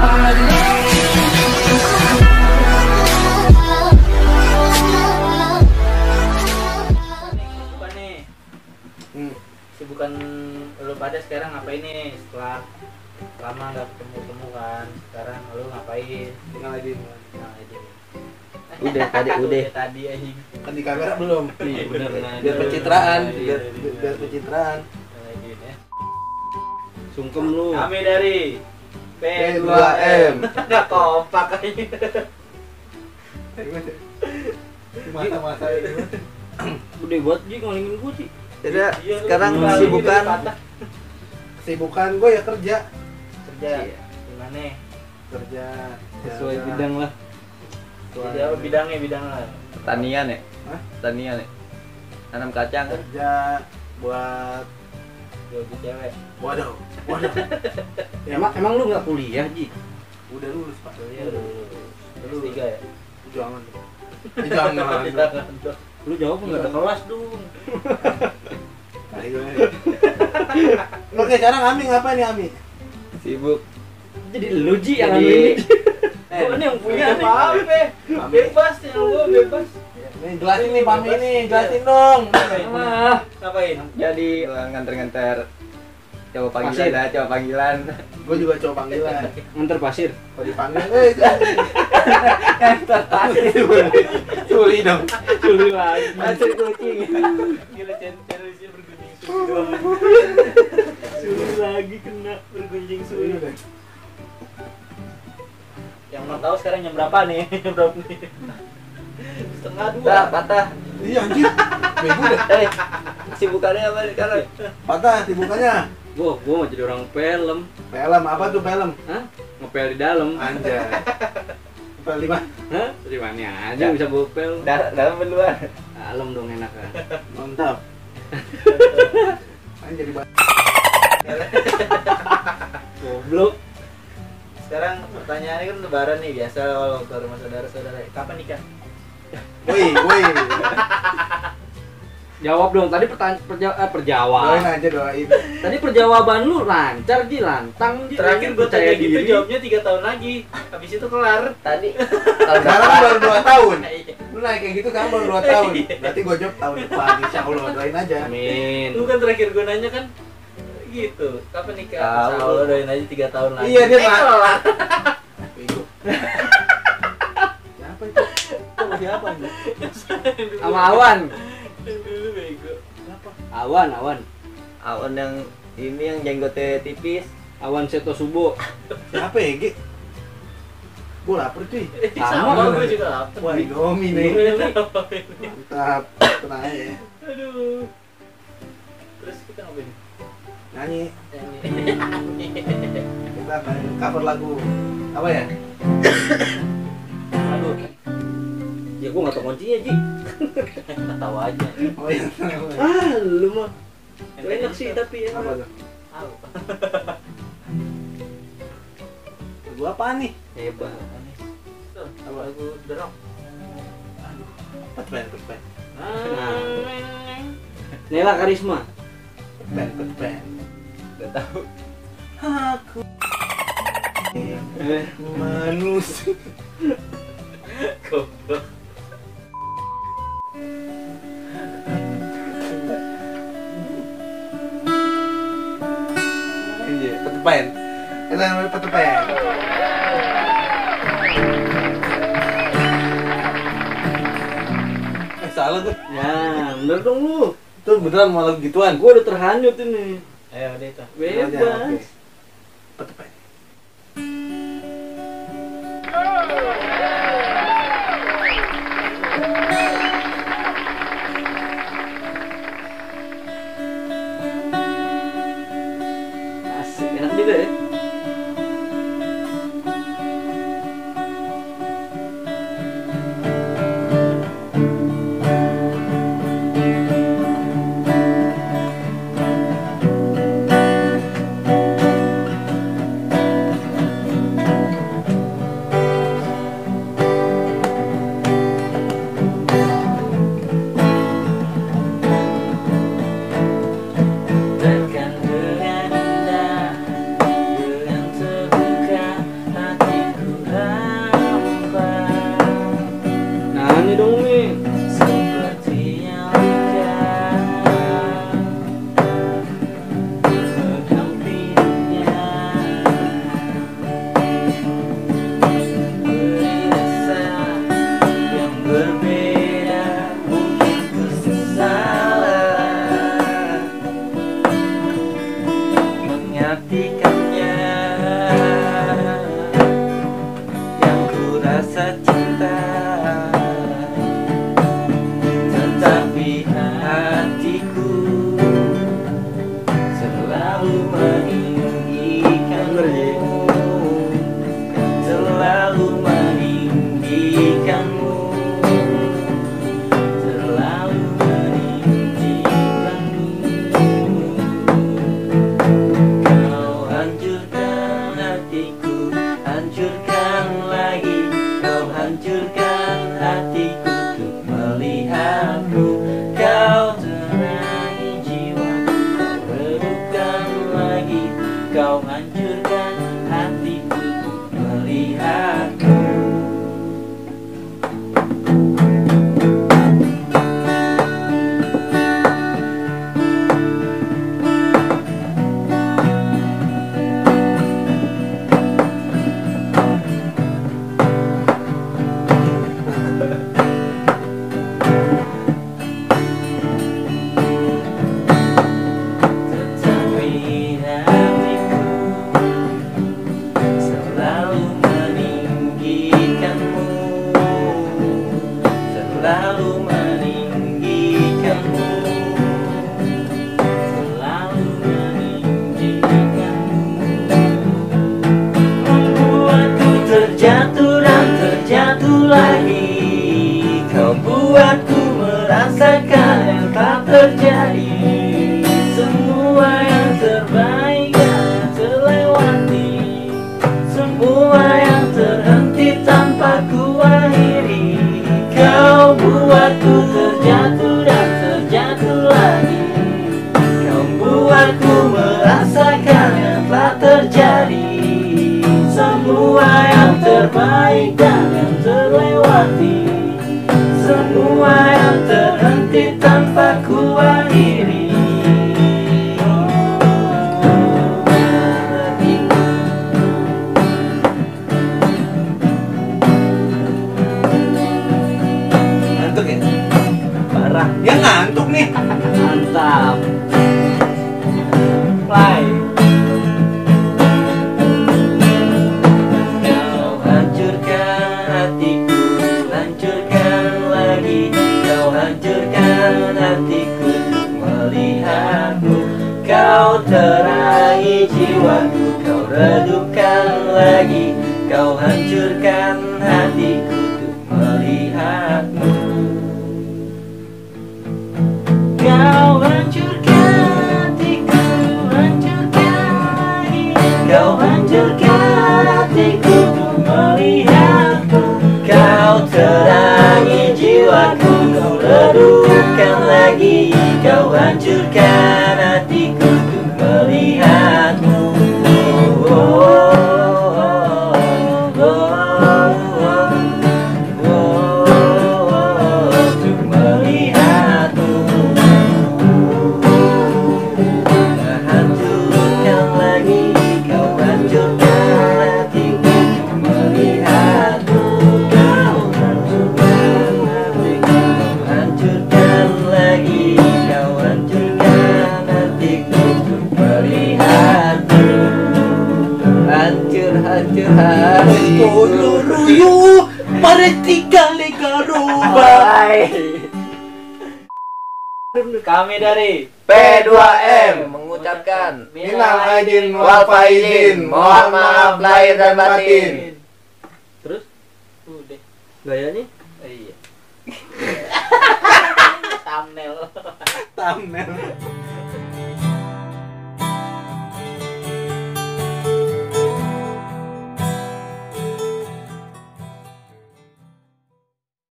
Sibukan lu pada sekarang ngapain nih setelah lama nggak ketemu kan? Sekarang lu ngapain? Tinggal lagi. Udah tadi aja. Kan di kamera belum. Iya benar. Biar pencitraan, biar pencitraan. Sungkem lu. Kami dari P2M. Nggak kompak aja. Masa-masa ini. Udah buat Ji ngalingin gua Ji. Jadi Iya, sekarang lu sibukan Sibukan gue ya kerja. Gimana? Kerja Sesuai ya, bidang lah. Jadi apa bidangnya lah. pertanian ya? Hah? Pertanian ya? Tanam kacang. kerja buat Jogi cewek. waduh. Ya, Emang lu nggak kuliah Ji? udah lulus Pak. Iya lulus. S3 ya? Jangan. Jangan. Lu jawab nggak ada kelas dong. Ayo. Oke, sekarang Ami ngapain nih Ami? Sibuk. Jadi lu Ji yang Jadi- ini. Gua ini yang punya nih. Apa? Bebas ya lu bebas. Nih jelasin nih Pami nih, jelasin dong. Ngapain? Jadi nganter-nganter cowok panggilan Pasir. dah, cowok panggilan. Gue juga coba panggilan. Nganter pasir. Kalau dipanggil, Suli dong. Culi lagi. Pasir kucing. Gila channel sih bergunjing Culi lagi kena bergunjing Suli sulit. udah. Yang mau tahu sekarang jam berapa nih? Jam berapa nih? Setengah dua. Nah, patah. Iya anjir. Bego dah. Sibukannya apa sekarang? Patah sibukannya. Gua mau jadi orang film. Film apa tuh film? Hah? Ngepel di dalam. Anjay. Film di mana? Hah? Dari mana aja bisa ngepel. Dalam luar. Dalam dong enak kan. Mantap. Anjir di Goblok. Sekarang pertanyaannya kan lebaran nih, biasa kalau ke rumah saudara-saudara. Kapan nikah? woi. Jawab dong. Tadi perjawab. Doain aja doain. Tadi perjawaban lu lancar Ji, lantang Ji. Terakhir gue Percaya tanya gitu diri. jawabnya 3 tahun lagi. Habis itu kelar. Tadi tahun Sekarang berapa? baru 2 tahun. Iya. Lu naik kayak gitu kan baru 2 tahun. Berarti gue jawab tahun depan. Insya Allah doain aja. Amin. Lu kan terakhir gue nanya kan gitu. Kapan nikah? Tahu. Insya Allah doain aja 3 tahun lagi. Iya, dia nggak- kelar. Bego. Siapa itu? Coba siapa ini? Sama Awan. Dulu bego. Awan. Awan yang ini yang jenggotnya tipis. Awan Seto Subo. Siapa ya, Gi? Gue lapar cuy. Sama gue juga lapar. Wah, Indomie nih. Ini. Mantap. Tenang aja ya. Aduh. Terus kita ngapain? Nyanyi. Nyanyi. Kita akan cover lagu. Apa ya? Aduh. Ya gua enggak tahu kuncinya, Ji. Tahu aja. Oh iya. Lu mah. Enak sih tapi ya. Apa tuh? Tahu. Lagu apa nih? Hebat. Tuh, lagu The Rock. Petpen. Nela Karisma. Petpen. Gak tahu. Aku manusia. Goblok. Iya, Petpen. Kita namanya Petpen. Salah tuh. Ya, bener dong lu. Tuh beneran mau lagu gituan. Gua udah terhanyut ini. Ayo udah itu. Bebas. Petpen. Asik, enak juga ya. cinta, tetapi hatiku selalu meninggikanmu, selalu meninggikanmu, selalu meninggikanmu. Kau hancurkan hatiku, hancurkan lagi, kau hancurkan hatiku untuk melihatmu. Kau terangi jiwaku, kau redupkan lagi, kau hancurkan hatiku untuk melihatmu. Tetapi hatiku selalu meninggikanmu, selalu meninggikanmu, selalu meninggikanmu. Membuatku terjatuh dan terjatuh lagi, kau buatku merasakan yang tak terjadi. Semua yang terbaik yang terlewati, semua yang terhenti tanpa ku akhiri. Kau buatku terjatuh dan terjatuh lagi, kau buatku merasakan yang telah terjadi. Semua yang terbaik dan yang terlewati, semua yang terhenti tanpa ku akhiri. Ngantuk ya? Parah, Dia ngantuk nih. mantap. Play. Kau hancurkan hatiku, hancurkan lagi, kau hancurkan hatiku untuk melihatmu. Kau terangi jiwaku, kau redupkan lagi, kau hancurkan hatiku untuk melihatmu. Kau hancurkan hatiku, hancurkan lagi, kau hancurkan hatiku untuk melihatmu. Kau terangi jiwaku, kau redupkan lagi, kau hancurkan hatiku untuk melihatmu. Oh, oh, oh, oh, oh, untuk melihatmu. Hancurkan lagi, kau hancurkan hatiku untuk melihatmu. Kau hancurkan hatiku, kau hancurkan lagi, kau hancurkan hatiku untuk melihatmu. Hancur, hancur, hancur. Koluruyu, Maretika Legaruba. Kami dari P2M mengucapkan Minal aidin wal faizin, mohon maaf lahir dan batin. terus udah. Gayanya Iya. Thumbnail. Thumbnail.